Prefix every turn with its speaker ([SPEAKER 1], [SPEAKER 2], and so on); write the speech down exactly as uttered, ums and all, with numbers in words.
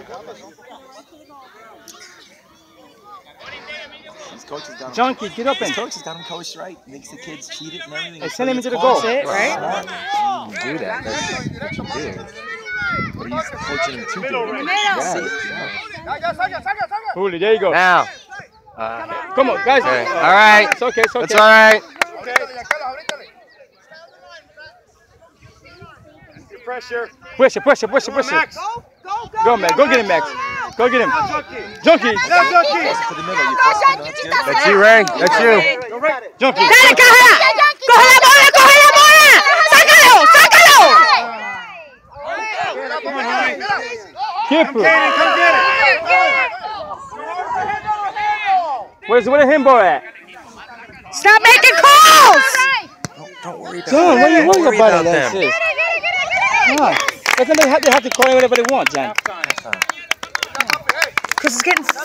[SPEAKER 1] His coach has got him.
[SPEAKER 2] Junkie, get up and.
[SPEAKER 1] His coach has got him coached right. Makes the kids cheat it and everything.
[SPEAKER 2] Hey, send him into the goal.
[SPEAKER 3] That's it, right?
[SPEAKER 1] You can do that. That's what you do. But he's coaching him to do it.
[SPEAKER 2] Yeah. Hooli, there you go.
[SPEAKER 4] Now. Uh,
[SPEAKER 2] Come on, guys.
[SPEAKER 4] okay. All right.
[SPEAKER 2] It's okay, it's okay.
[SPEAKER 4] That's all right.
[SPEAKER 2] Pressure. Pressure, pressure, pressure, pressure. Go, Max. Go get him, Max. Go get him. Junkie.
[SPEAKER 1] To the middle. You force him. That's good.
[SPEAKER 4] That's you, Ray. That's you.
[SPEAKER 2] Junkie.
[SPEAKER 3] Dale, cógela. Coge la bola, coge la bola. Sácalo, sácalo.
[SPEAKER 2] Keep it. Where's where the himbo at?
[SPEAKER 3] Stop making calls.
[SPEAKER 1] Don't, don't worry about
[SPEAKER 2] John,
[SPEAKER 1] it.
[SPEAKER 2] what are you
[SPEAKER 4] Don't
[SPEAKER 2] worried
[SPEAKER 4] worry
[SPEAKER 2] about,
[SPEAKER 4] about
[SPEAKER 2] that
[SPEAKER 4] them.
[SPEAKER 2] sis? Come on. They have, they have to call it whatever they want, John.
[SPEAKER 3] Because it's getting